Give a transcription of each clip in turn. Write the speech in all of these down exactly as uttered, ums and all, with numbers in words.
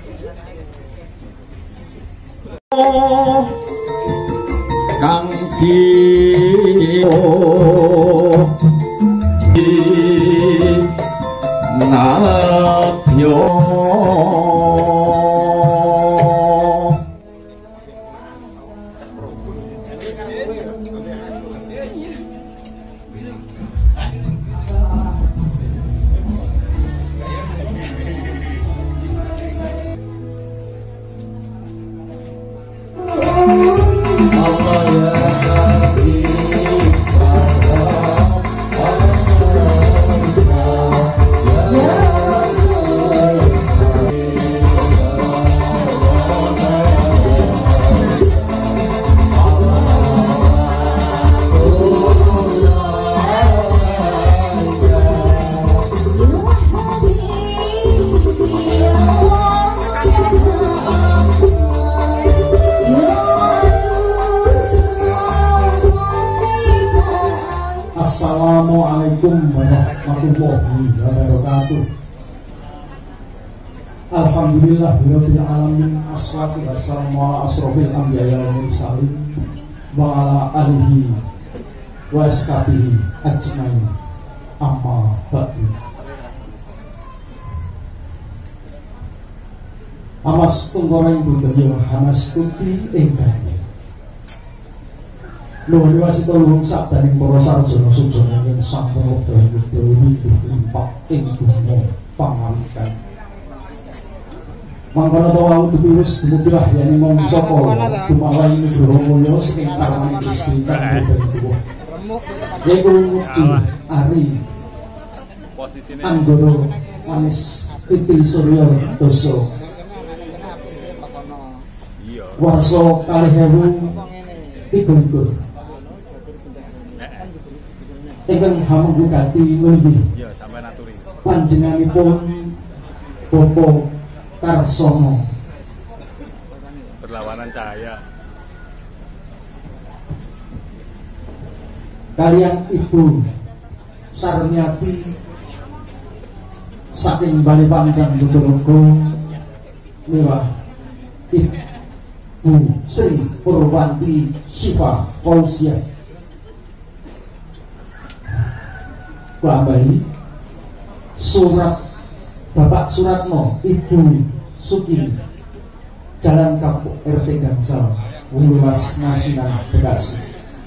kang di nadya Assalamualaikum warahmatullahi wabarakatuh. Alhamdulillah rabbil alamin, assalatu wassalamu ala asrofil anbiya wal mursalin wa ala alihi wa ashabihi ajmain. Amma ba'du. Amas tunggoreng budaya hamas tuti ingkang Nuhun wasita luhung sabdaning para sarjana sujana ing sampun wekdal dewi limpak ing dunya pangalikan. Mangkono to wau dipiwis dumupilah yen mangsa kala dumawa ing negara mulya sing tawaning Gusti kang tuwa. Yaiku Gusti Ari posisine Anggara Manis Iti Surya Dosa. Warsa kalih ewu tiga-tiga ingkang hamugati nggih ya sampeyan aturi panjenenganipun Bapak Karsono Berlawanan Cahaya kalian Ibu Sarmiati saking Bali Panjang Tuturunggo mewah Ibu Sri Purwanti Syifa Fauziah Bali surat Bapak Suratno Ibu Sukini Jalan Kapuk R T Gangsal Wulumas Ngasinan Bekasi.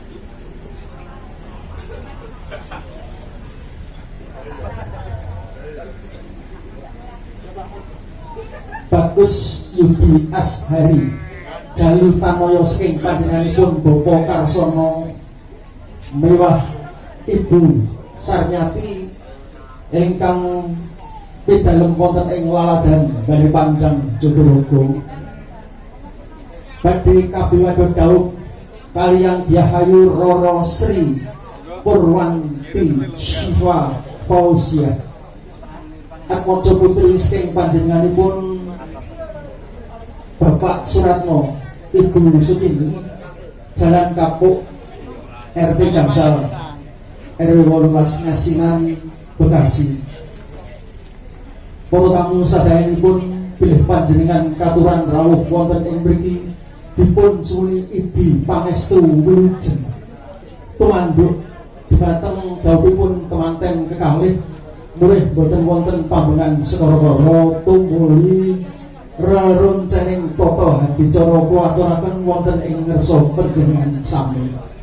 Bagus Yudi Ashari Jalur Tanoyo saking panjenenganipun Bapak Karsono mewah Ibu Sarnyati ingkang pidalem wonten ing Laladan Bali Panjang Jodorogo badhe kabiwadya dawuh kaliyan Diahayu Roro Sri Purwanti Syifa Fauziah Atmaja putri saking panjenenganipun Bapak Suratno Ibu Sukini Jalan Kapuk R T Gangsal R W wolulas Ngasinan Bekasi. Para tamu sadayanipun bilih panjenengan katuran rawuh wonten ing mriki dipun suli idi pangestu wilujeng tumanduk dhumateng dawuhipun temanten kekalih mulih boten wonten pambenan sekara-kara tumuli reruncening tata hadicara kula aturaken wonten ing ngersa panjenengan sami.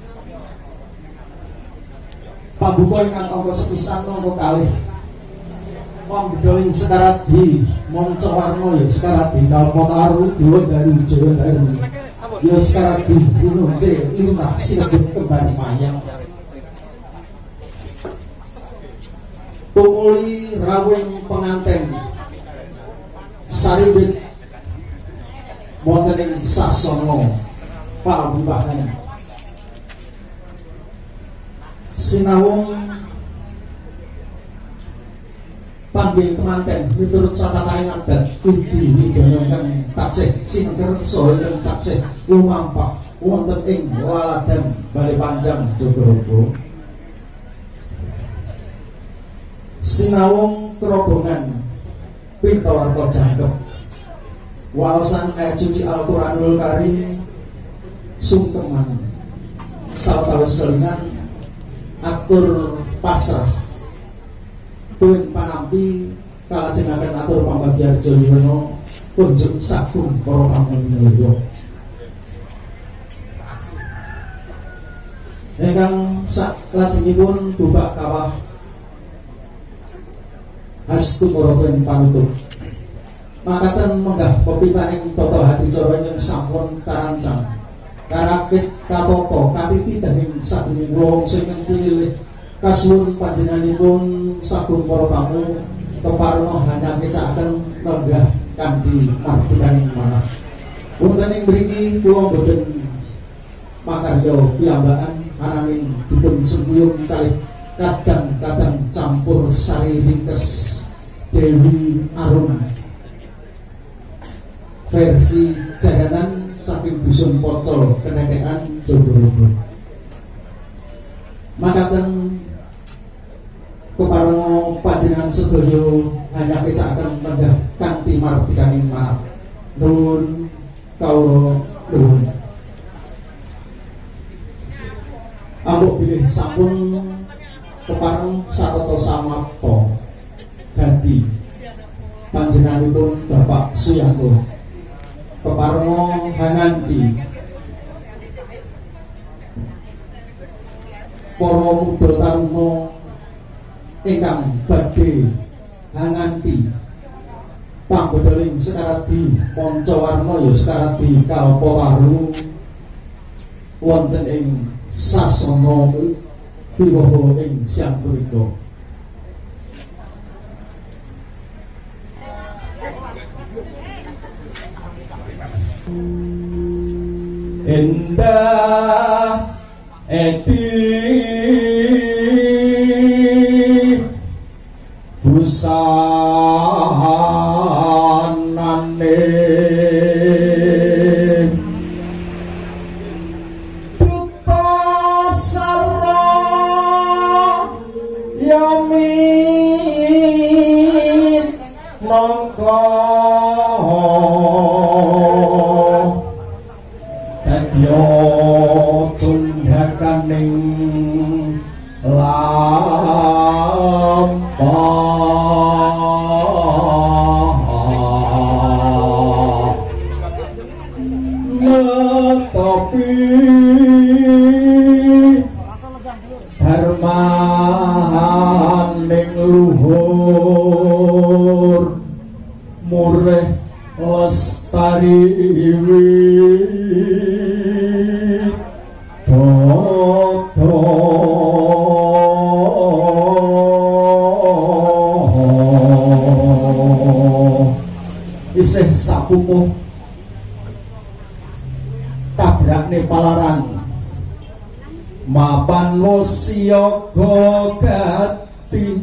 Pambuka ingkang angka sepisan angka kalih pambidoling Sekaradi Monco Warno ya Sekaradi Kalpotaru Dewa dari Jawa Daru ya Sekaradi Gunung C Lima Sinebut Kembali Mayang tumuli rawing penganten sariwit wonten ing sasana pambubahan sinawung panggih penganten miturut catataning adat Kunti Widodo taksih sinengker saha ingkang taksih lumampah wonten ing Laladan Bali Panjang Jodorogo sinawung kerobongan Pintawarta Jangkep waosan ayat suci Al-Quranul Karim sungkeman sawetawis selingan atur pasrah tuwin panampi kalajengaken atur pambagyarjo yuwana kunjuk sagung para pamirsa ingkang salajengipun bubak kawah astu para panutup makaten menggah pepitaning tata hati cara yang sampun karancang karakit katoto katiti dening sadurunge wong sing pilih kasuwun panjenenganipun sagung para tamu keparna hanya kecaken lenggah kanthi mardikaning manah wonten ing mriki kula boten makarya piyambakan ananging dipun sembuyung kalih kadang-kadang campur sari ringkes Dewi Arum versi jalanan saking dusun Pocol Kenekean Jodorogo makaten kepareng panjenengan sedaya hanya kecaken lenggah kanthi mardikaning manah nuwun kawula nuwun amuk bilih sampun kepareng satata samapta ganti panjenenganipun Bapak Suyanto kepareng hanganti para muda taruna ingkang badhe hanganti pangbedaling sekaradi Pancawarna ya sekaradi Kalpawaru wonten ing sasana wiwaha ing siang punika endah eti busanane duta sara yamin mongko dadya tundhakaning lampah netapi dharmaning luhur murih lestari isih sapupuh tabrakne palaran mapan musyaga gati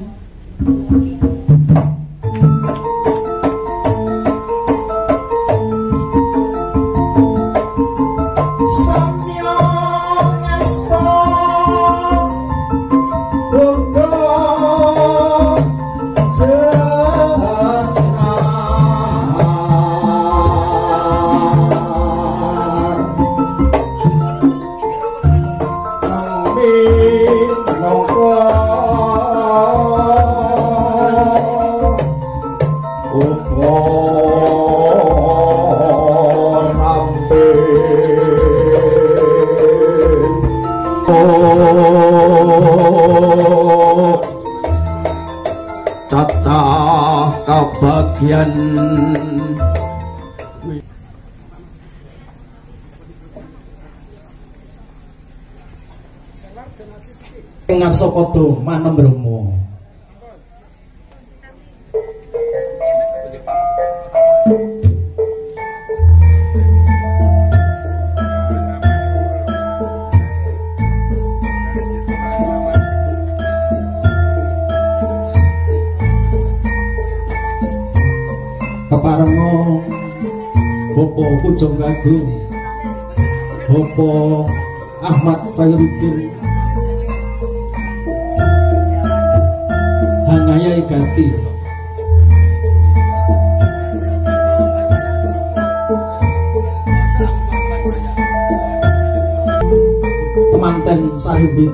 cacah kabagian ngarsa padha manem Bromo keparenga Bapak Pujang Kagung Bapak Ahmad Khairuddin Hangayai Ganti Sarimbi.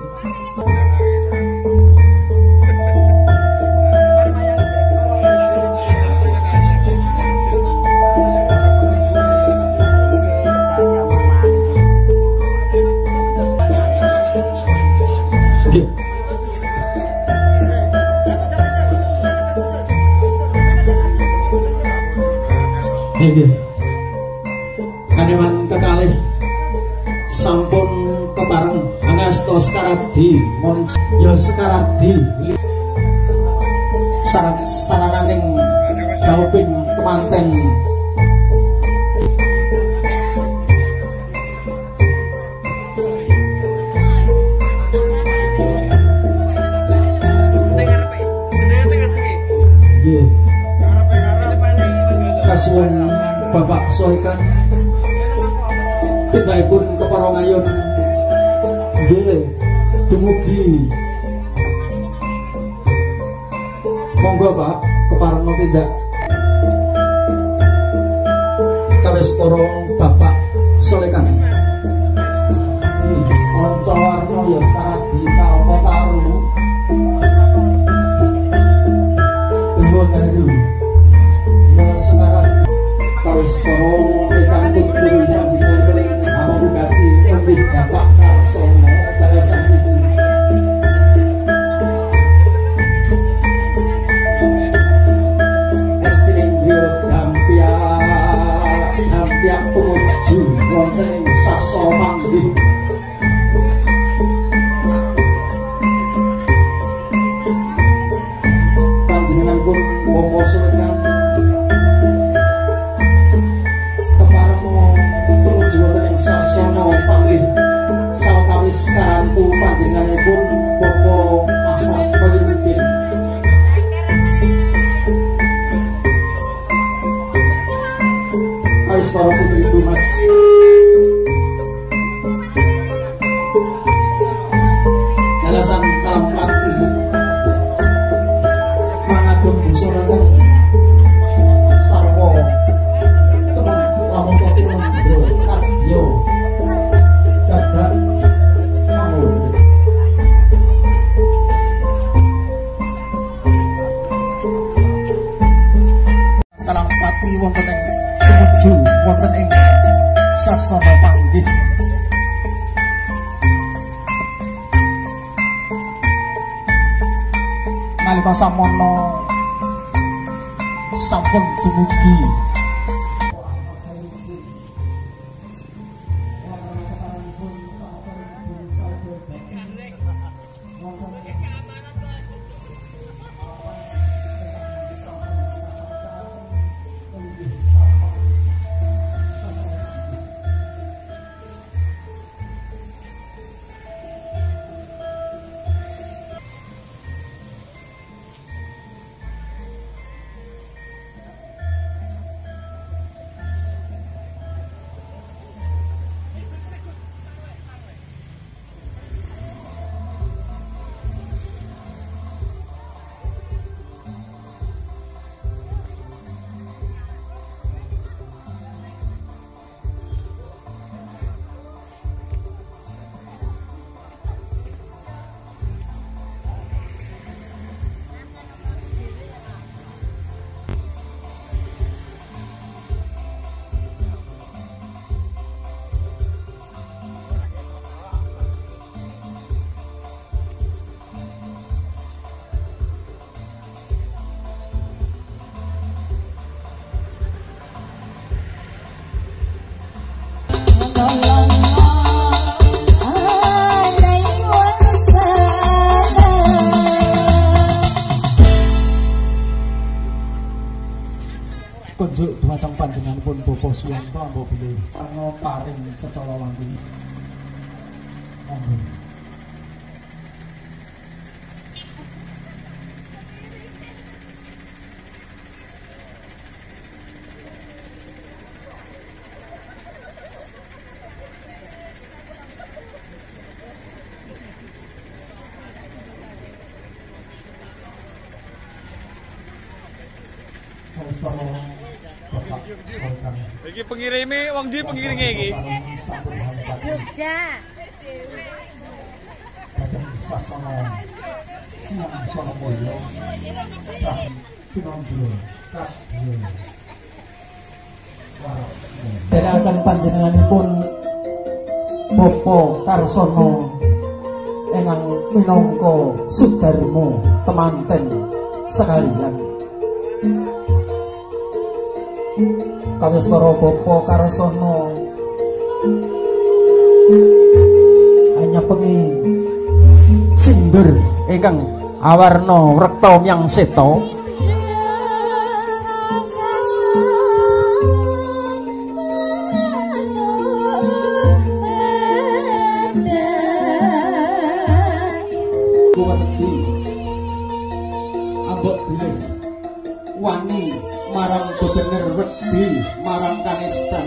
Nggih. Kaneman kekalih sampun kepareng angasta Sekaradi mon ya Sekaradi saran sarananing dauping kemanten nggih kasuwun Bapak Soikan pitaipun kepara ngayon nggih dumugi monggo Pak keparengno tindak kawis para Bapak Soikan Onco Warno ya Sekaradi Kalpa Taru Tembon Haru ya Sekaradi kawis para ingkang kuturi panjenengan amogati endih Bapak Karsono Balasan Ibu Estiningyo Dampia Dampia Pumuju wonten ing Sasana Manggih panjenenganipun Bapak Soikan karantu panjenenganipun Bapak Ahmad Kholimuddin awis para putri ibu mas alasan kalampati mangadun busurakan sarwa teman lamun kopi membro kadyo gadah Kalampati wonten ing tumuju wonten ing sasana panggih nalika samono sampun dumugi kunjuk dhumateng panjenenganipun Bapak Suyanto ambo bilih ana paring cecala wangi monggo Iki pengirime wong ndi pengiringe iki? Jogja. Sasono Siang Sonomoyo Kah Kinondro Kadhe Waras dherekaken panjenenganipun Bapa Karsono ingkang minangka Sudarmo temanten sekalian kawis para Bapa Karsono hanya pengi sindur ingkang awarna rekta myang seta kuwedi ambok bilih wani marang bebener wedi marang kanistan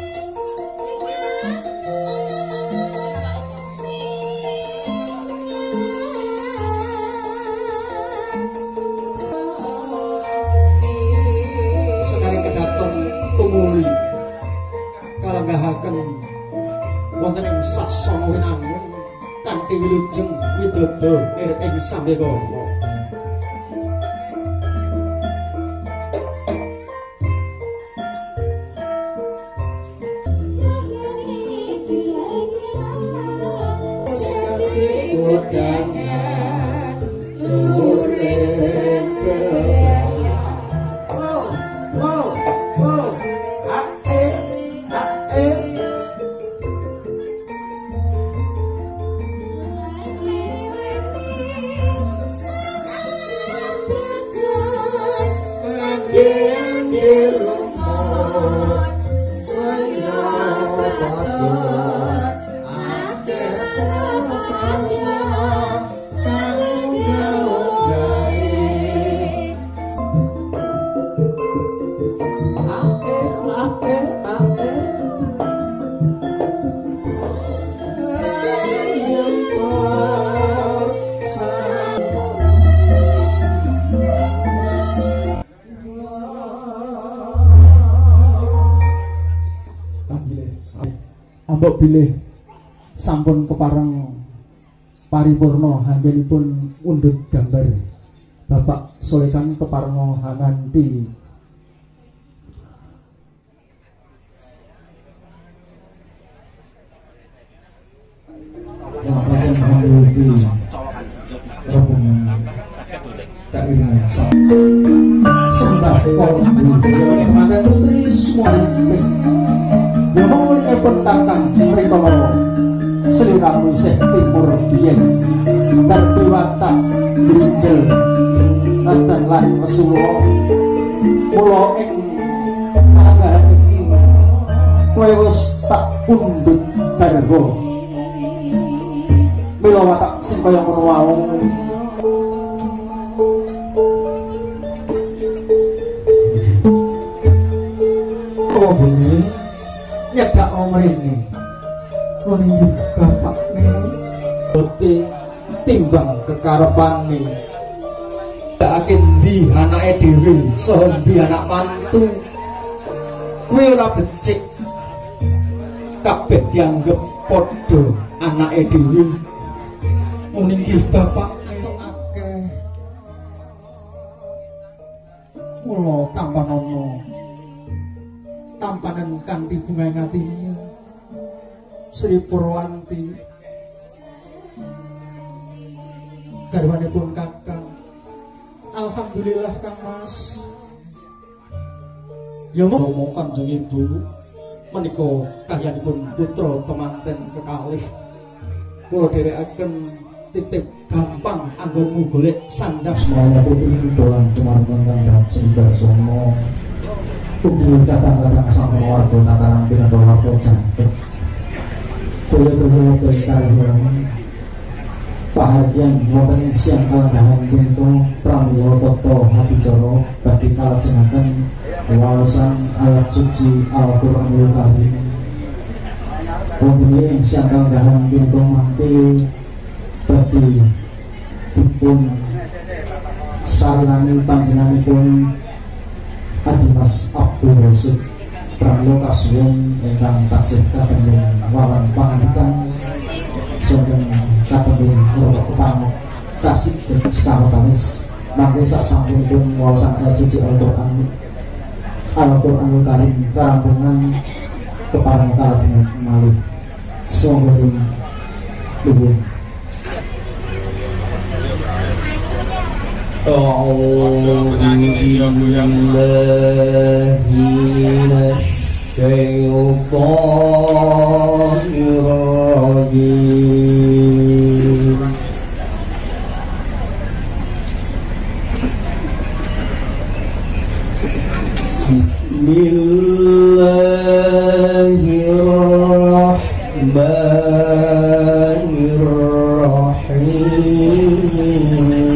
kalenggahaken wonten ing Sasono Winangun kanthi wilujeng widodo nirip ing Sambekara ambok bilih sampun kepareng paripurna hanggenipun undut gambar Bapak Solekan keparenga hanganti sembah mangan putri semua Yomongipun kakang rikala sliramu isih timur biyen darbi watak brinjel ratan lan mesuwa mula ing panganan iki kowe wis tak pundhut darga mila watak sing kaya ngono wae oh bene nyedak omrene kuning bapakne bote timbang kekarepane dak endi anake dhewe saha endi anak mantu kuwi ora becik kabeh dianggep padha anake dhewe kuning bapakne akeh kula tampanono tampanan kanthi bunga ngatinya Sri Purwanti garwanipun kakang alhamdulillah Kang Mas ya mau kanjeng ibu menika kahyanipun putra temanten kekalih kula dherekaken titip gampang anggonmu golek sandap semono putri dolan tumanten kang sindar sono Kumpul datang-datang sama warga tataran pindah warga cantik kulit-kulit berkalian bahagian wonten siang kalangan pintu pramulo toto hati joro bagi kalajengaken wawasan ayat suci Al-Quranul Karim wonten siang kalangan pintu mati bagi dipun saranani panjenenganipun Adimas Abdul Rasid Pramulo Kasuwun ingkang taksih katenging wawan pangandikan saking katembung ora utama kasih dadi sawetawis mangke sak sampunipun wawasan ayat suci Al-Qur'an Al-Qur'anul Karim karampungan keparang kalajengan malih sumber luhur. أعوذ بالله من الشيطان الرجيم بسم الله الرحمن الرحيم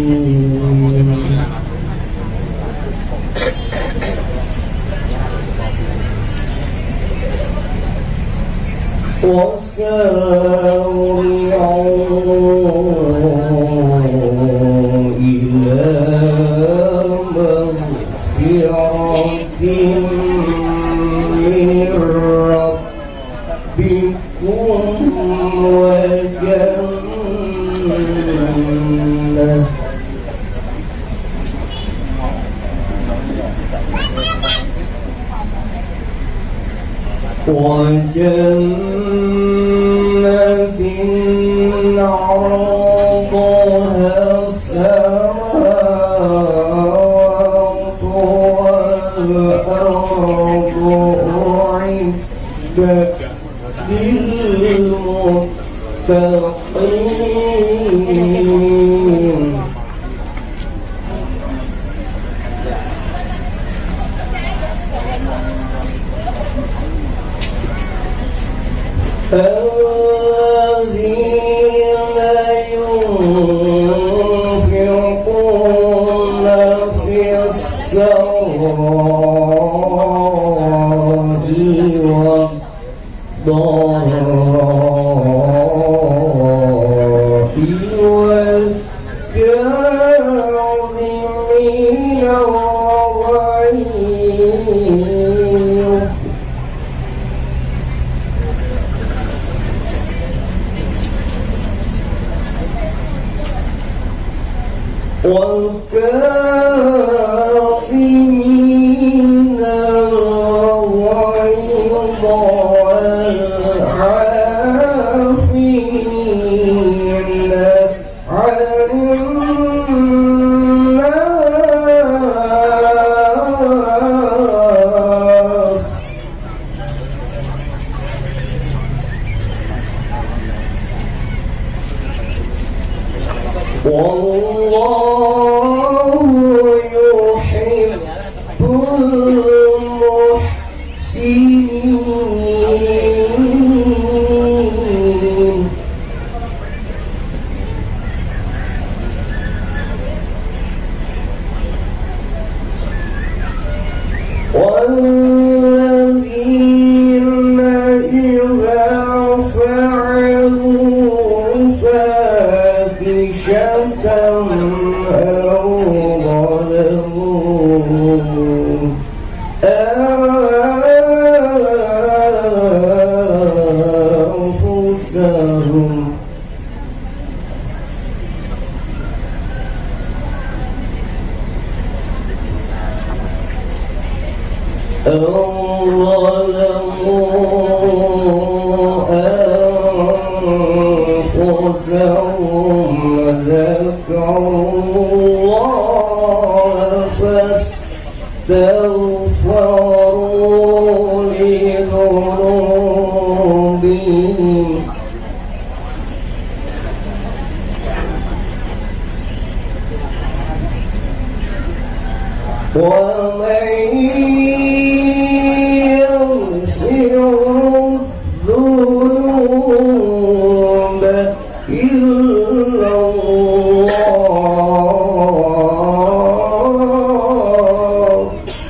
وسارعوا إلى مغفرة من ربكم وجنة وجنة عرضها السماوات والأرض أعدت للمتقين الذين ينفقون في السراء والضراء والكاظمين الغيظ والكاظمين الغيظ والعافين عن الناس والله يحب المحسنين والذين إذا فعلوا فاحشة أو ظلموا أنفسهم أو ظلموا أنفسهم ذكروا الله فاستغفروا لذنوبهم ومن يغفر الذنوب إلا الله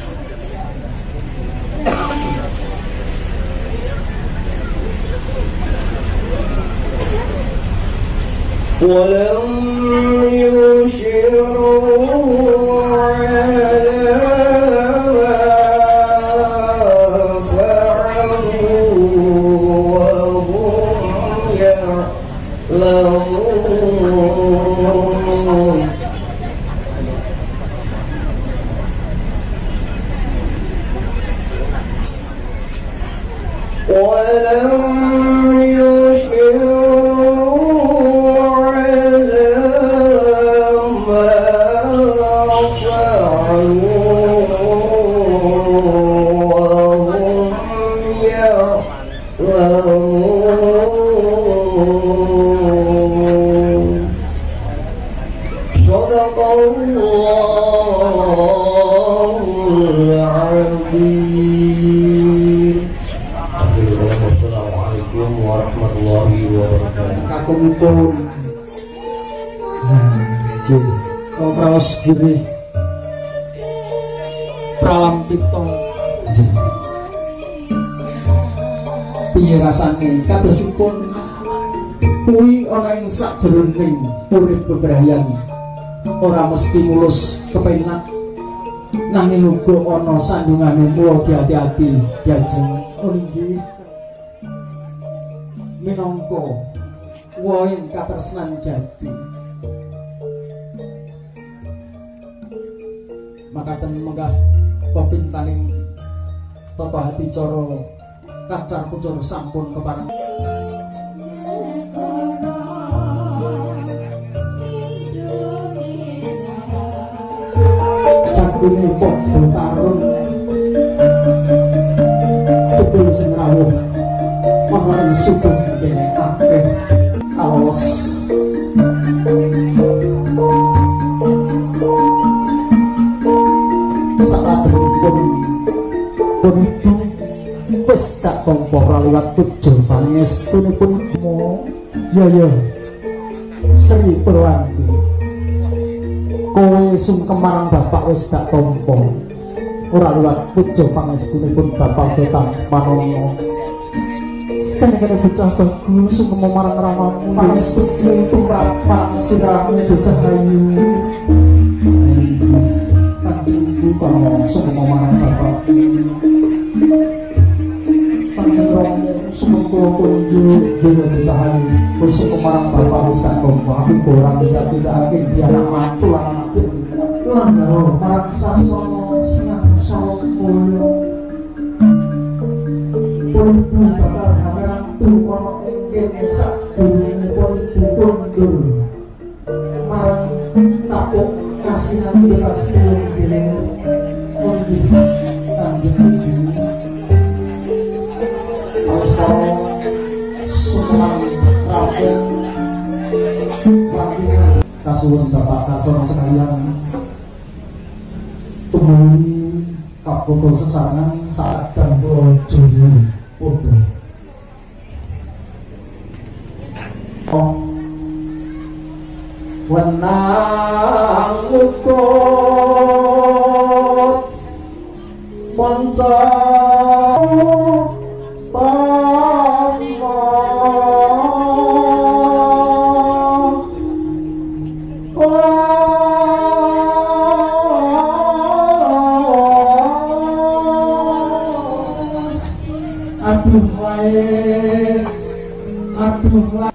ولم يشروا على ما فعلوا وهم يعلمون ولم يشعروا على ما فعلوا وهم يعلمون صدق الله العظيم. Assalamualaikum warahmatullahi wabarakatuh. Kakungipun nggih kraos giri pralampita piye rasane kadosipun kuwi ana ing sakjroning urip bebrayan ora mesti mulus kepenak nanging uga ana sandungane mulo hati-hati diajeng nggih minangka woing katresnan jati makaten menggah pepintaning tata hati cara kacar pucur sampun kepareng jagune padha karun cepul sing rawuh ana suku dene kabeh kalos salajengipun punika wis tak tampa liwat tujuh pangestunipun mo ya ya Sri Purwanti kowe sungkem marang bapak wis tak tampa ora liwat tujuh pangestunipun bapak Betang Manono kene-kene bocah bagus sungkem marang ramamu pangestu tumrap marang sirahe bocah ayu kanjengku kono sungkem marang bapak semoga kunjung dengan bercahaya besok kemarang bapak wis tak kompa aku borang tidak tidak akan dia anak matu anak lho marang sasono senang sawo koyo pun bakal kamerang tuh ono ing sak durunge pun kundur marang kapok kasih nanti kasih dene kundur kanjeng kasuwun bapak kasono sekalian tumuli kapoko sesarengan saat dan bojo podo wenang ukut monco aduh wae aduh wae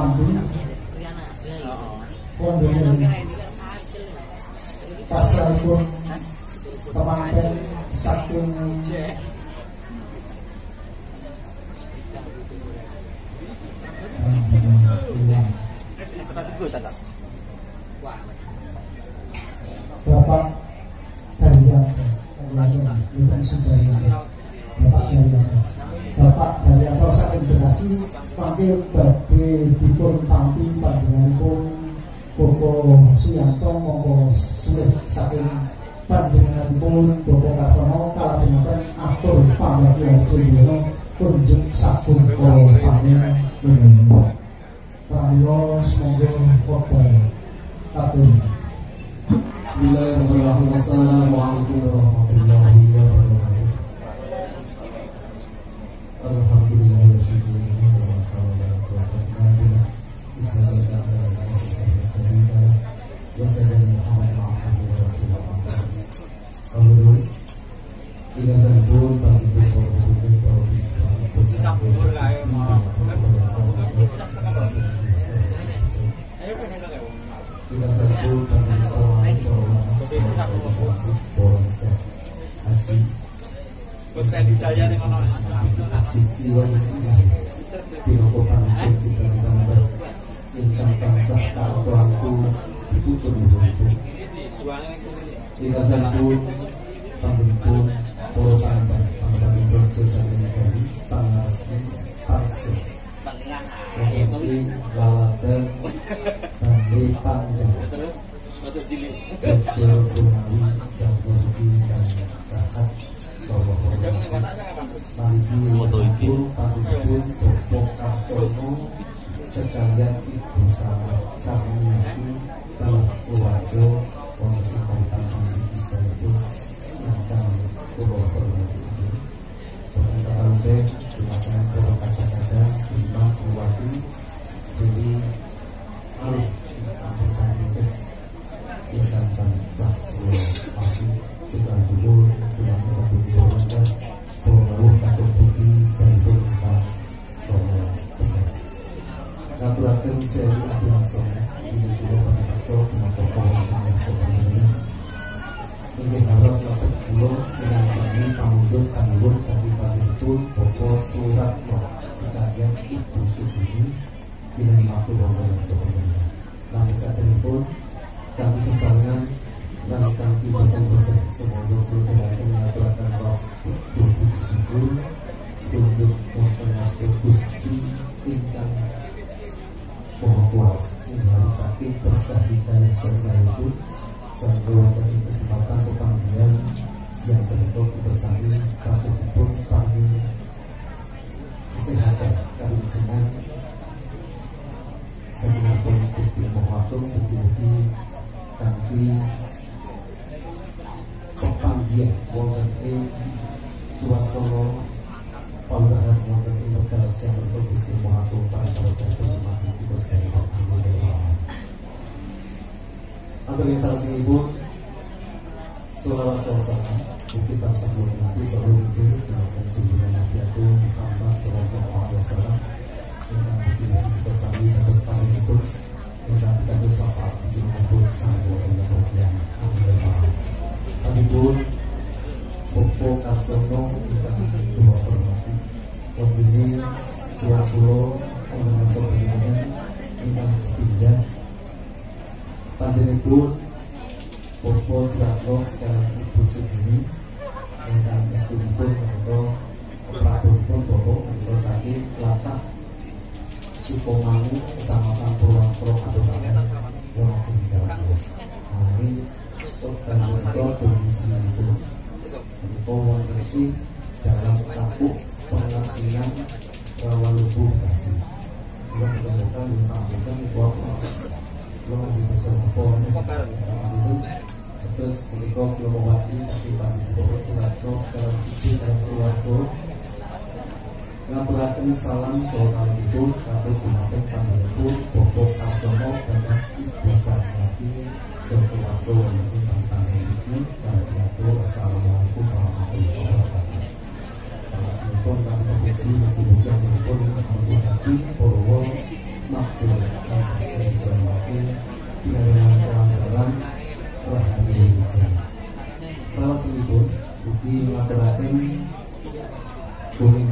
tampi pondok pasalipun temanten saking Bapak Daryanto, bukan Sudaryanto, Bapak Daryanto, Bapak Daryanto saking Bekasi, mangke badhe dipun tampi panjenenganipun Bapak Suyanto monggo sulih saking panjenenganipun Bapak Karsono kalajengaken atur pamrihipun Joyono kunjuk sagung kula panen menika. Pramila semoga wekdal katur. Bismillahirrahmanirrahim. Assalamualaikum warahmatullahi wabarakatuh. Alhamdulillah wa syukurulillah wa ta'ala. Bismillahirrahmanirrahim. Wa sallallahu alaihi wa sallam. Alhamdulillah. Ina sanpun bagi beberapa kita satu kami orang haji bos tadi saya dengan orang suci wanita dilakukan kita gambar ingkang bangsa kawanku ditutur musuh kita satu pemimpin puluhan pemimpin sosial negara pangasi paksa mungkin lalatan Bandi panjang Jadil Bunawi Jadil dan Rahat Bawa Maliki Wajibul Pajibul Bobok Karsono sekalian ibu sama Sarmiyati telah keluarga untuk kaitan dengan istilah yang kami pulau berhenti dengan terlalu dilakukan pulau kata-kata simpan sewati jadi alih hampir sakintes kita bangsa masih sudah dulu dengan satu keluarga pengaruh atau bukti sekalipun kita bahwa kaburakan seri aku langsung ini dulu pada langsung sama tokoh yang sebenarnya ini harap dapat dulu dengan kami pamudut kanwun sakit pagi itu pokok surat sekalian ibu subini dengan waktu bahwa sebenarnya namun saat ini pun kami sesalnya dan kami betul betul semoga berkenan mengaturkan kos untuk syukur untuk memperkenalkan Gusti ingkang Maha Kuasa yang harus sakit berkah yang serta itu sambil dari kesempatan pemanggilan siang bentuk bersama kasih pun panggil kesehatan kami senang sejenak pun Gusti Mahatung bukti-bukti kanti pepanggian wonten ing suasana panggahan wonten ing wekdal siang bentuk Gusti Mahatung para jatuh mati kita sekali alhamdulillah. Untuk yang salah singipun Sulawat Selatan bukti bangsa Bulan Nabi Sallallahu Alaihi Wasallam junjungan Nabi Agung Muhammad Sallallahu Alaihi Wasallam dengan bukti-bukti bersami atas pagi itu dengan kita sapa di maupun sanggup dengan yang alhamdulillah. Tapi pun Popo Karsono kita dua hormati ini dua puluh dengan sebelumnya dengan setia panjenengan Popo Suratno sekarang ibu Sugini dengan istri pun atau Prabowo pun Popo atau sakit latak Sukomangu kecamatan Purwakro Kabupaten Wonogiri Jawa Timur. Nah ini untuk panjenengan kondisi itu Popo berarti jalan kapuk pengasihan Rawalubu Bekasi. Sudah ditemukan di Kabupaten Purwakro. Lo lagi bersama pohon itu terus ketika Kilomawati sakit pagi Bapak Suratno sekarang itu dan keluarga ngaturakan salam soal itu kata gunakan panggilku Bapak Karsono dan ibu Sarmati keluarga ini tentang ini dan keluarga assalamualaikum warahmatullahi wabarakatuh. Salah satu kami berfungsi bagi bukan berpun menghadapi Purwo Makhluk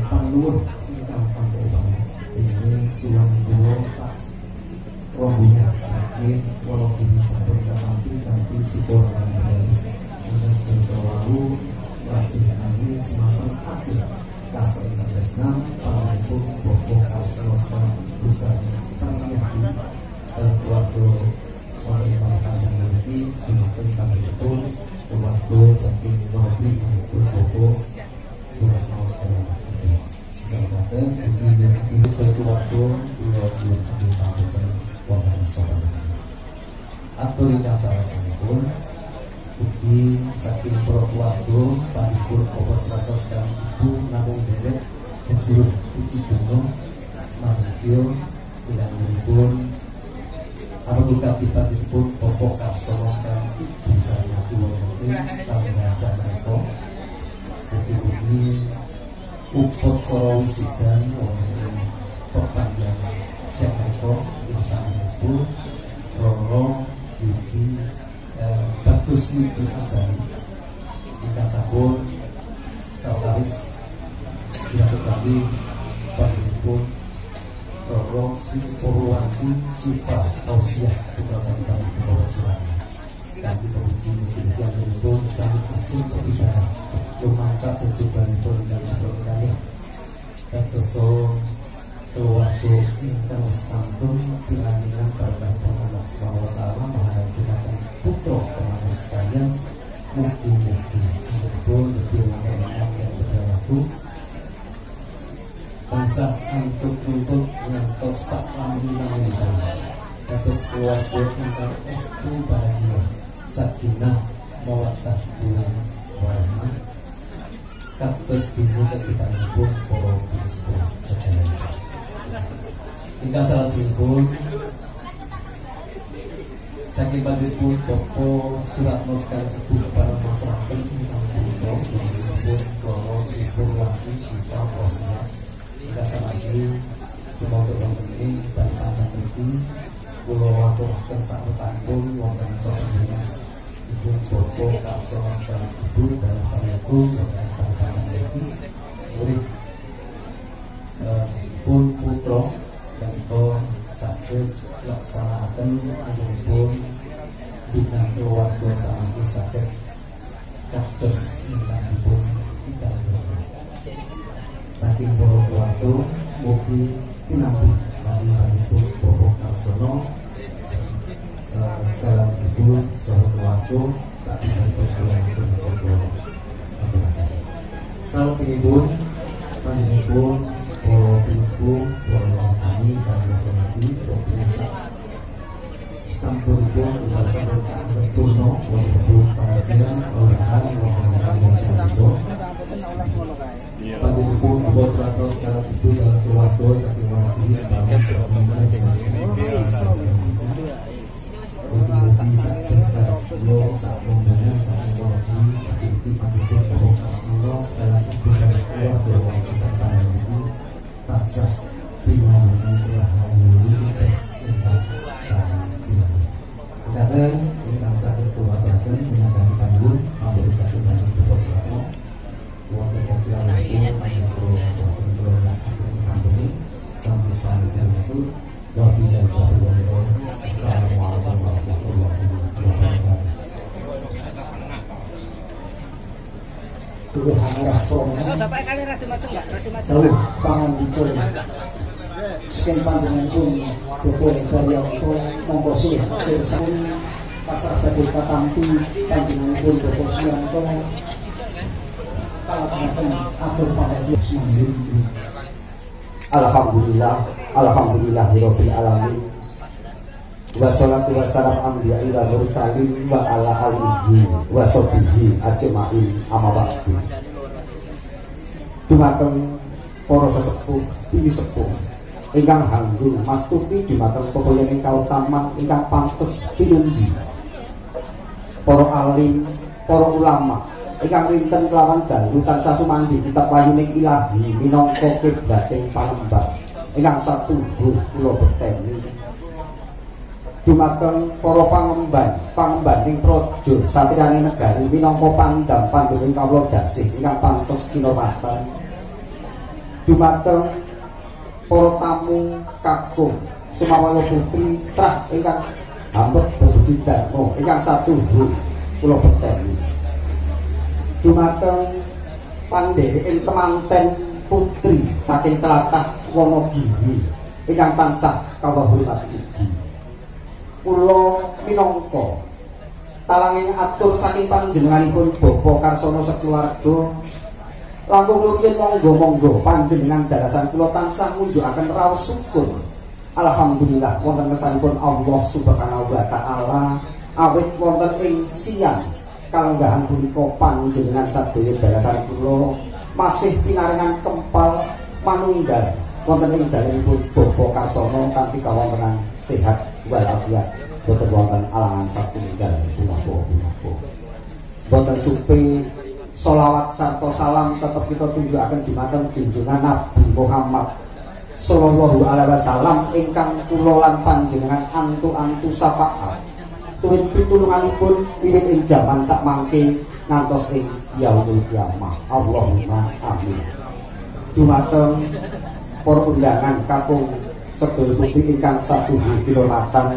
panuwun ingkang pangkopang ini silang kula sak rombongan sakit walau kini sampun katampi kanthi sipur lan dari menes lalu rajin kami semakin aktif kasih tresna panjenengan pokok asal-asal perusahaan sangyaki waktu pemerintahan sangyaki semakin kami betul waktu saking wabi pokok surat maus dalam dan kata ini suatu waktu dua puluh tahun wonten sopan atau ingkang salah sampun ugi saking para keluarga panipun apa seratus kang ibu namung derek jujur uji gunung manggil silangipun apabila tiba-tibipun pokok karsono kang ibu saya kuwonten tanggal sanako ugi upacara wisudan wonten perpanjangan sanako ingkang Roro Yuki bagus itu asal ikan sabun sawaris tidak terkali panipun Roro si Purwanti Siva Tausiah bukan sampai kami kebawasan kami penguji demikian pun sangat asli perpisahan lumangkap sejuban pun dan berkali dan tersong waktu ingkang stantun pilanginan berkata Allah subhanahu wa ta'ala menghadapkan putra teman sekalian mungkin-mungkin betul lebih mengenai yang berlaku bangsa untuk untuk ngantos saklami mengenai atas keluarga ingkang estu bahagia sakinah mawaddah bulan warahmah kados dini ketika pun para Kristo sedaya hingga salat simpul saking panjenengan Bapak surat Moskal ibu para masyarakat ingkang putra pun kalau ibu lagi sifat posnya hingga lagi cuma untuk yang penting dan panjang itu pulau waktu dan sak petanggung wonten sosial ibu Bapak Karso Moskal ibu dalam panjangku dan panjang itu murid pun putra dan pun sakit laksanakan pun dengan keluarga sangat sakit kados ingkang pun kita saking para keluarga mugi tinampi kami pun Bapak Karsono sekarang ibu saha keluarga saking keluarga salam sinipun panjenengan para Kristus, para langsani dan berkati, para sampuripun ulah sampun turno, walaupun perhatian, olahan, walaupun masyarakat. Panjenengan bos seratus sekarang itu dalam keluarga saking wakil dalam sebuah Ugi saking lo saking banyak saking wakil Ugi panjenengan provokasinya sekarang itu dalam keluarga wakil saking tansah pinangan rahayu ingkang saking karena ingkang saking kuwataken menyadari panjenengan ambil saking dari bos seratus wakil wakil itu Lalu pangan dikul sekian panjangan pun dukul dari pun mongkosi bersama pasar batu katampi panjangan pun dukul siang pun kalau semacam atur pada dia sendiri. Alhamdulillah, alhamdulillahirabbil alamin. Wassalatu wassalam anbiya ila mursalin wa ala alihi wa sahbihi ajmain amma ba'du. Dumateng para sesepuh ing sepuh ingkang hanggung mastuti dumateng pepoyoning kautaman ingkang pantes pinunggi. Para alim, para ulama ingkang rinten kelawan dalu tansah sumandhi kitab wayuning ilahi minangka kiblating panembah ingkang satuhuh kula beteni dumateng para pangemban pangembaning praja satriyane negari minangka pandam pandhuwing kawula dasih ingkang pantes kinurmatan dumateng para tamu kakung sumawala putri trah ingkang hambet berbudi dharma ingkang satuhur kula peteni dumateng pandhereken temanten putri saking tlatah Wonogiri ingkang tansah kawula hormati ugi kula minangka talanging atur saking panjenenganipun Bapak Karsono sakeluarga langkung rutin monggo-monggo panjenengan darasan kula tansah ngunjukaken raos syukur alhamdulillah wonten kesanipun Allah Subhanahu wa taala awit wonten ing siang kalenggahan punika panjenengan sadaya darasan kula masih pinaringan kempal manunggal wonten ing dalemipun Bapak Karsono kanthi kawontenan sehat walafiat boten wonten alangan satunggal punapa-punapa boten supi sholawat sarta salam tetap kita tunjukaken dumateng junjungan Nabi Muhammad sallallahu alaihi wasallam ingkang kula lan panjenengan antu-antu syafaat tuwin pitulunganipun wiwit ing jaman sakmangke ngantos ing yaumul kiamah Allahumma amin dumateng para undangan kakung sedaya pundi ingkang sabuh kilomatan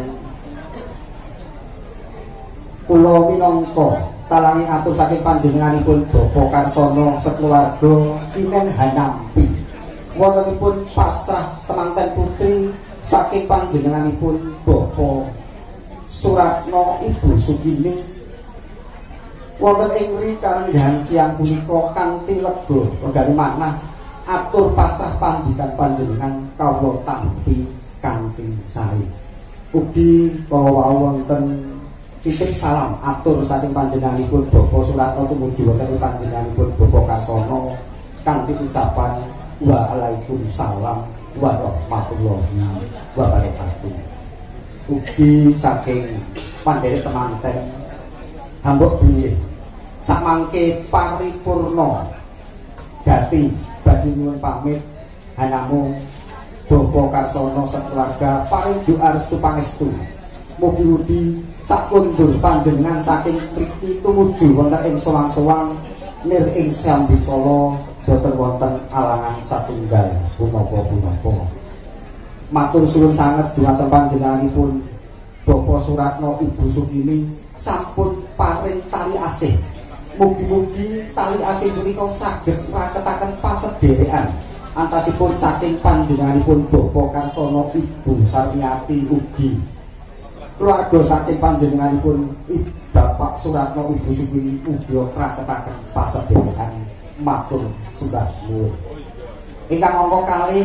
kula minangka talangi atur saking panjenenganipun Bapak Karsono sekeluarga inen hanampi wontenipun pasrah temanten putri saking panjenenganipun Bapak Suratno Ibu Sugini wonten ing kalenggahan siang punika kanthi lega wegane manah atur pasrah pandikan panjenengan kawula tampi kanthi sae ugi kala wonten titip salam atur saking panjenenganipun Bapak Suratno tumuju wonten panjenenganipun Bapak Karsono kanthi ucapan waalaikumsalam warahmatullahi wabarakatuh ugi saking pandherek temanten hambuk bilih samangke paripurna gati badhe nyuwun pamit hanamung Bapak Karsono sekeluarga paring doa restu pangestu mugi-mugi sakundur panjenengan saking mriki tumuju wonten ing sowan-sowan nir ing sambikala boten wonten alangan satunggal punapa-punapa matur suwun sanget dhumateng panjenenganipun Bapak Suratno Ibu Sugini sampun paring tali asih mugi-mugi tali asih punika saged raketaken pasederekan antasipun saking panjenenganipun Bapak Karsono Ibu Sarmiati ugi keluarga saking panjenenganipun Bapak Suratno Ibu Sugini ugi raketaken pasederekan matur sembah nuwun ingkang angka kalih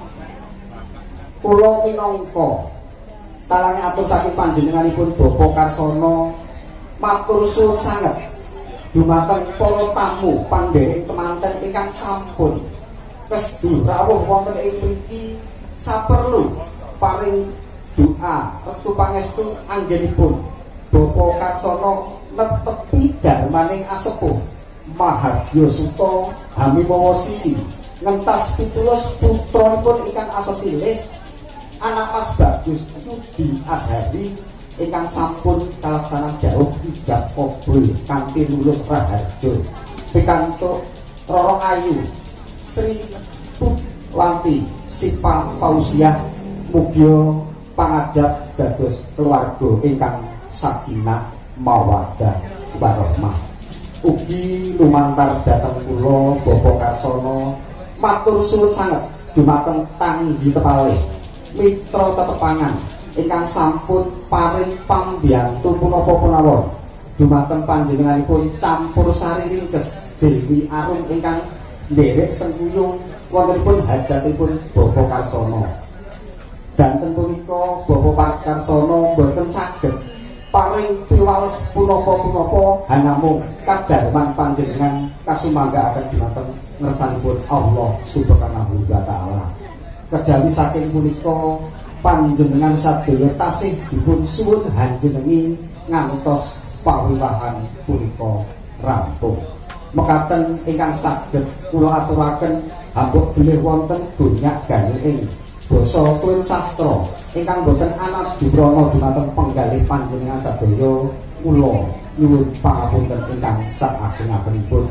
kula minangka talangi atur saking panjenenganipun Bapak Karsono matur suwun sanget dumateng para tamu pandherek temanten ingkang sampun kesdu rawuh wonten ing mriki saperlu paring doa restu pangestu anggenipun Bapak Karsono netepi darmaning asepuh Mahadya Suta Hamimawa Siti ngentas pitulos putranipun ingkang asesilih anak Mas Bagus Yudi Ashari ingkang sampun kalaksanan dawuh ijab kabul kanthi lulus raharja pikantuk Roro Ayu Sri Putwanti Sipa Pausiah mugia pangajab dados keluarga ingkang sakinah mawaddah warahmah ugi lumantar dhateng kula Bapak Karsono matur suwun sanget dumateng tanggi tepalih mitra tetepangan ingkang sampun paring pambiyantu punapa punawon dumateng panjenenganipun campur sari ringkes Dewi Arum ingkang nderek sengkuyung wontenipun hajatipun Bapak Karsono danten punika Bapak Karsono boten saged paring piwales punapa-punapa hanamung kadarman panjenengan kasumanggaaken dumateng ngersanipun Allah Subhanahu wa taala kejawi saking punika panjenengan sadaya tasih dipun suwun hanjenengi ngantos pawiwahan punika rampung mekaten ingkang saged kula aturaken hambuk bilih wonten donyak gani ing basa tuwin sastra ingkang boten anak jubrana dumateng penggalih panjenengan sadaya kula nyuwun pangapunten ingkang sak ageng-agengipun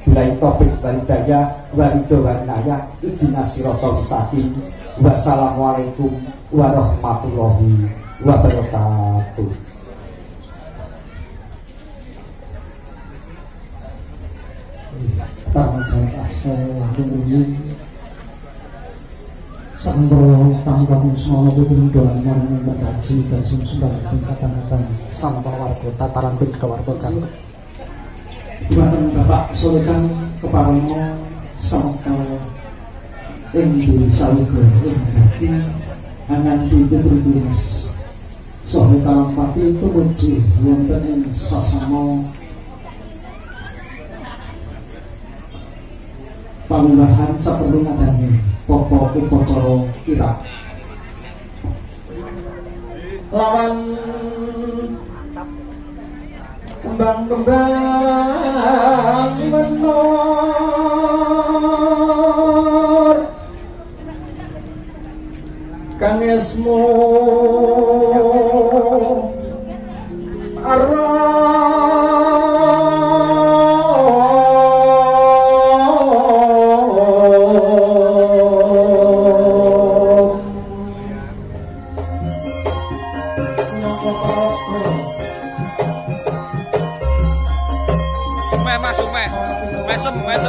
Bilai topik walidaya walido walinaya ihdinas siratal mustaqim. Wassalamualaikum warahmatullahi wabarakatuh. Taman asal kemudian sambal tangkap semua putri doang yang mengaji dan sumber kata-kata sampah warga tataran pun kewarga cantik. Buatan Bapak solekan keparamo samkal ing di saluga ing dadi angan itu berdunas sohe talampati itu muncul wonten ing sasama pamulahan saperlu ngadani popo upacara kirap lawan kembang-kembang menor kang esmu mesem mesem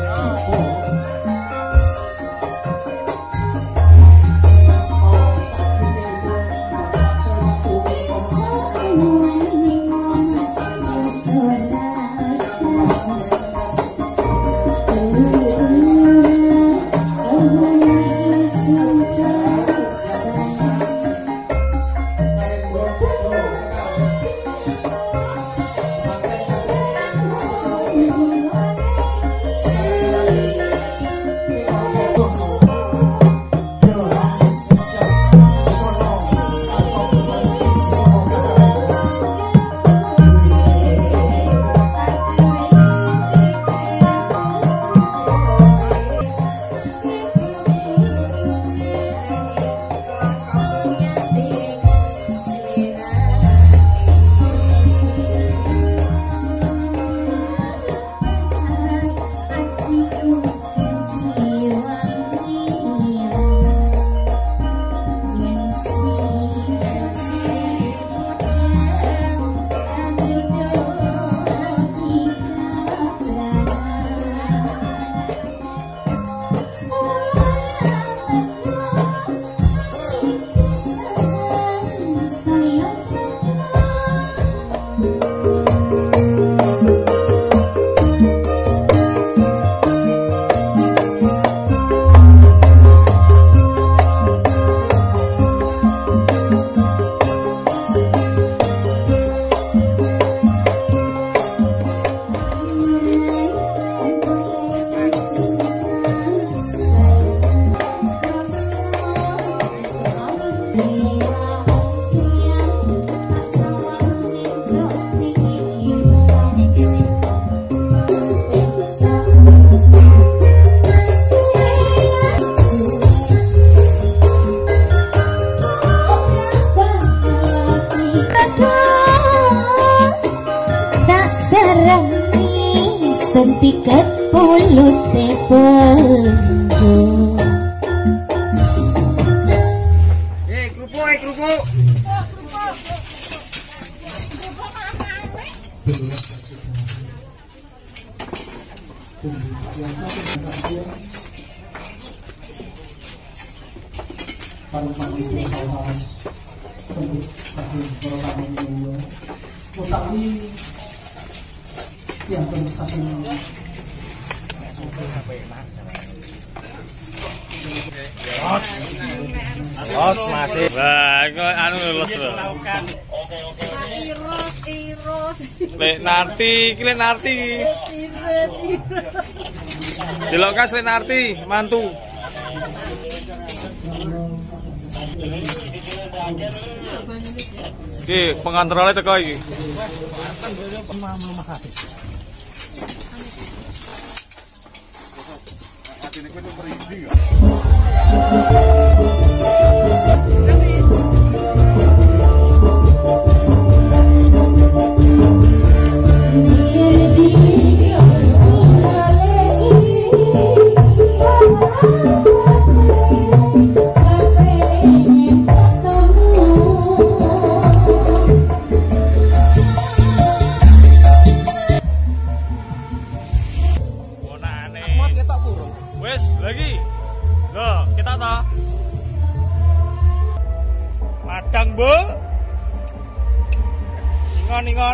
sentiket pulut tepelgo. Eh, kerupuk, eh, kerupuk. yang saking Los. Los masih. Wah, kok anu los lho. Lek Narti, iki Lek Narti. Delok kas Lek Narti, mantu. Iki pengantarane teko iki. Kita toh. Madang, Bu. Ingon ingon.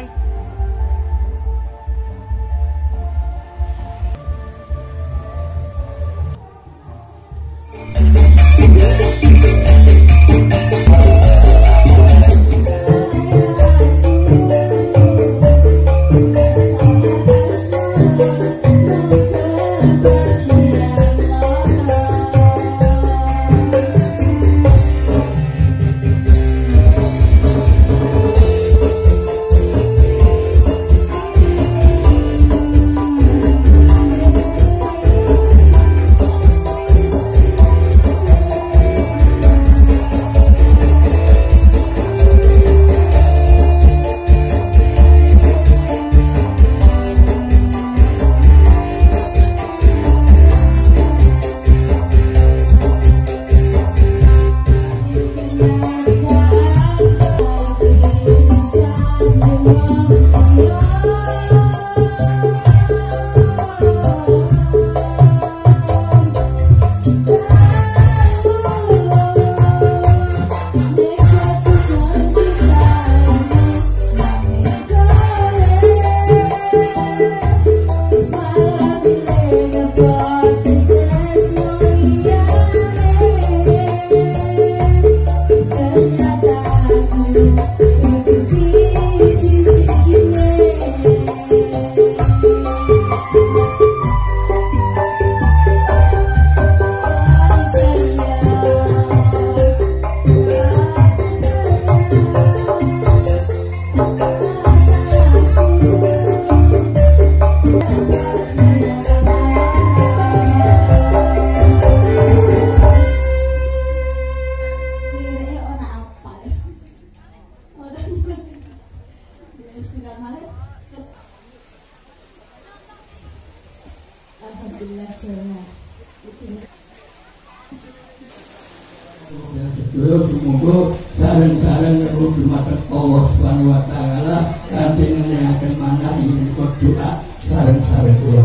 Monggo sareng-sareng karo dumateng Allah Subhanahu wa taala kanthi ngenyaken manah ing doa sareng-sareng kula.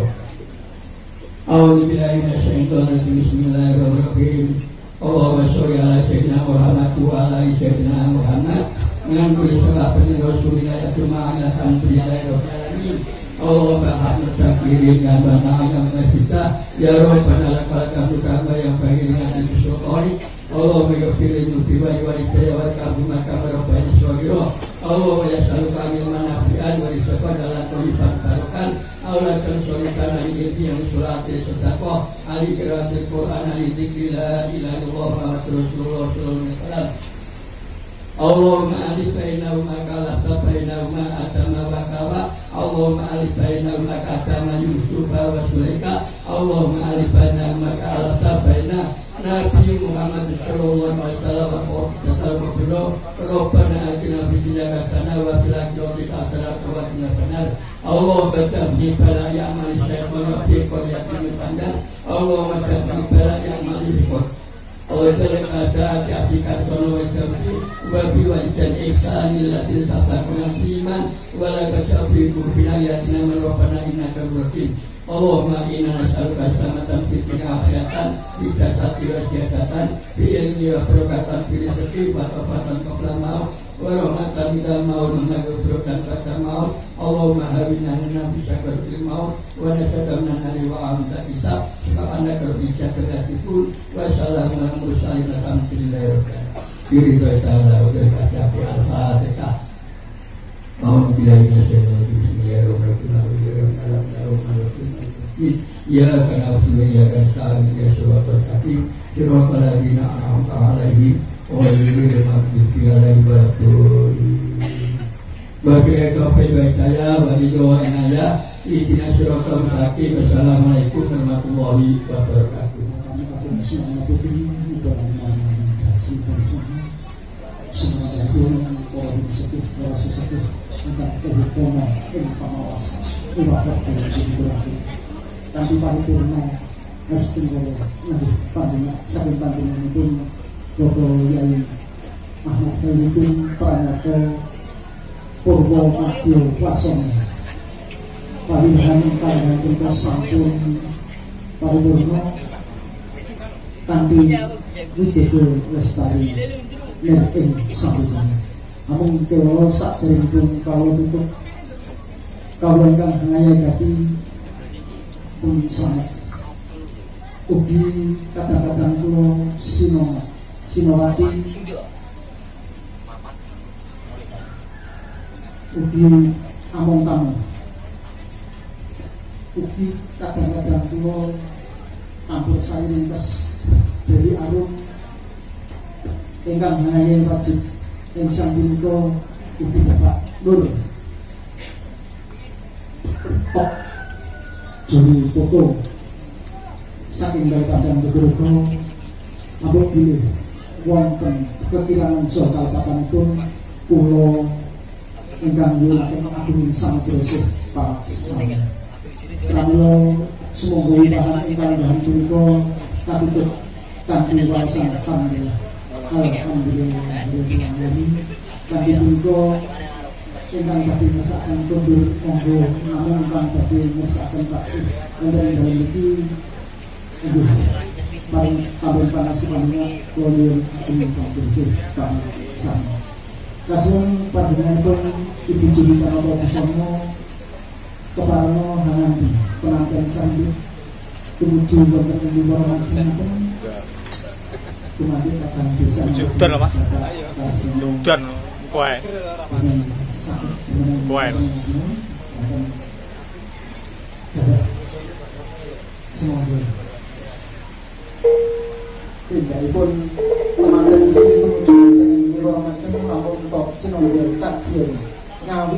A'udzubillahi minasyaitonir rajim. Bismillahirrahmanirrahim. Allahumma sholli ala sayyidina Muhammad wa ala ali sayyidina Muhammad. Dengan kulli salatin rasulillah ya jama'a alhamdulillahirabbil alamin. Allahumma hamd syakirin ya bana kita ya rabbana lakal hamdu kama yang baik dengan syukuri. Allahumma yaghfir li walidayya wa yarhamhum kama rabbayani shaghira. Allahumma yas'aluka min manafi'an wa rizqan dalam tolifan barokan. Allah tansurikana ilmi yang surati sedekah ali qiraatil Qur'an ali dzikri la ilaha illallah Muhammadur Rasulullah sallallahu alaihi wasallam. Allahumma alif bainahuma kala bainahuma atama wa kawa. Allahumma alif bainahuma katama Yusuf wa Sulaika. Allahumma alif bainahuma kala bainahuma Nabi Muhammad sallallahu alaihi wasallam wa qala qulu rabbana atina fid dunya hasanah wa fil akhirati hasanah wa qina adzabannar. Allah batamhi bala ya'mal syaitan wa fi qaryatin pandang. Allah batamhi bala ya'mal bikot. Allah terkata keapikan sono wa sabti wa bi wajdan ihsanil ladzi sabaquna iman wa la tasabi kurfina yatina rabbana innaka rahim. Allahumma inna nas'aluka salamatan fid dunya hayatan fi jasadi wa jihadatan fi ilmi wa barakatan fi rizqi wa tafatan qabla maut wa rahmatan idza maut wa maghfiratan ba'da maut. Allahumma habina lana fi syakaratil maut wa najatna nari wa anta isa subhanaka rabbil izzati wa salamun alal mursalin alhamdulillahi rabbil alamin. Diri ta'ala wa barakatuh al-Fatihah. A'udzubillahi minasyaitonir rajim. Bismillahirrahmanirrahim. Ya kana wa ya kana ya suratul katim siratal ladzina an'amta 'alaihim ghairil maghdubi 'alaihim waladdallin. Wa bi'idzatil hidayah wa ridwanillah ihdinas siratal mustaqim. Assalamualaikum warahmatullahi wabarakatuh. Kasih paripurna mesti kalau nanti panjang sakit panjang itu Bapak Yai Ahmad Khalidin Pranata Purwo Madyo Wasong parihan panjang kita sampun paripurna kanthi widodo lestari lir ing sambutan. Amung kewala sakderengipun kawula tutup kawula ingkang ngayagati pun selamat. Ugi kadang-kadang kula sino sinowati ugi among tamu. Ugi kadang-kadang kula campur sari lintas dari arum ingkang ngayai wajib ing sang punika ugi Bapak Nur Tok Joni Toto saking Kabupaten Jogorogo apabila wonten kekirangan saha kalpatanipun kula ingkang nyuwun agung samudra paksana. Pramila semoga wibahan ingkang dahan punika katutup kanthi wawasan alhamdulillah. Alhamdulillah. Kanthi punika ingkang badhe ngersakaken kondur monggo namung ingkang badhe ngersakaken taksih wonten ing dalem iki inggih paring kabeh pangastupanipun kula nyuwun agung samudra paksana. Kasuwun panjenenganipun Ibu Juli Kanoto Kusumo Keparano Hanandi penanten sandi tumuju wonten ing warmanipun kumadi kakang desa Sudan Mas. Sudan kowe. Kowe. Semoga tindakipun temanten iki menuju ing warmanipun lampun tok cenonggel kadya ngawi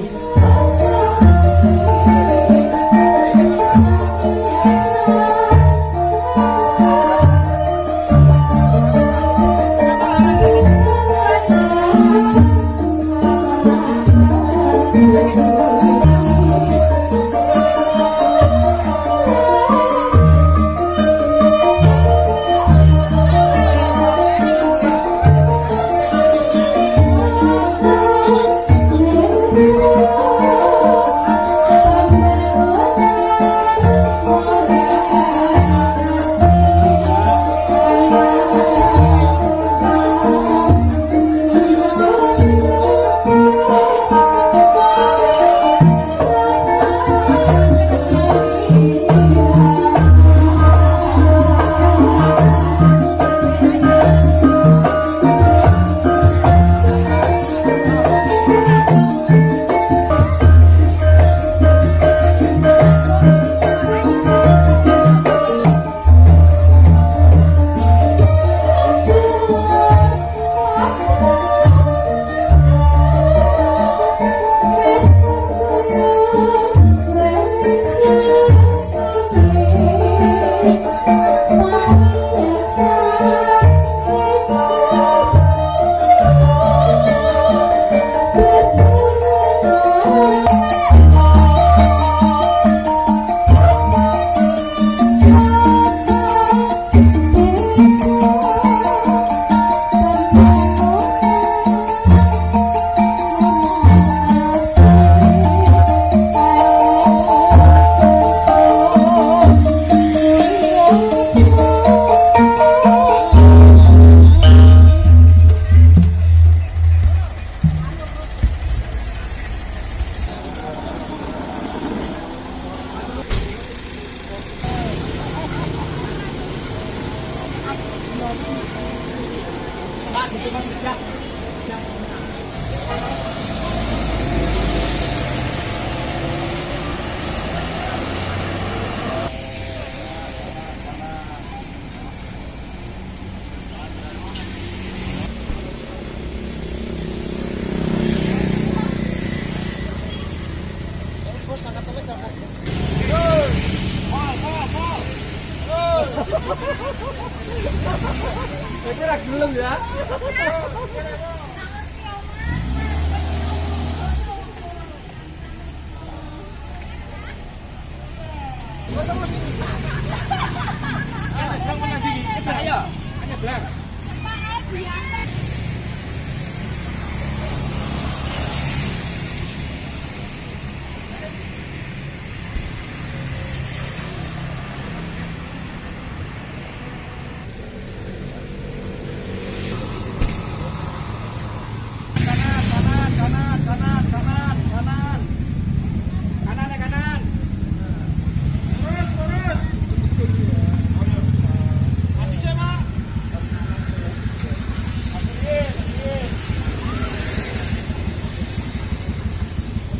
Ini lagi belum ya?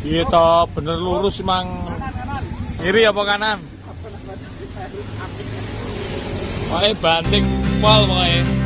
Iya toh, bener lurus emang. Kiri apa kanan? Pokoknya banting pol pokoknya.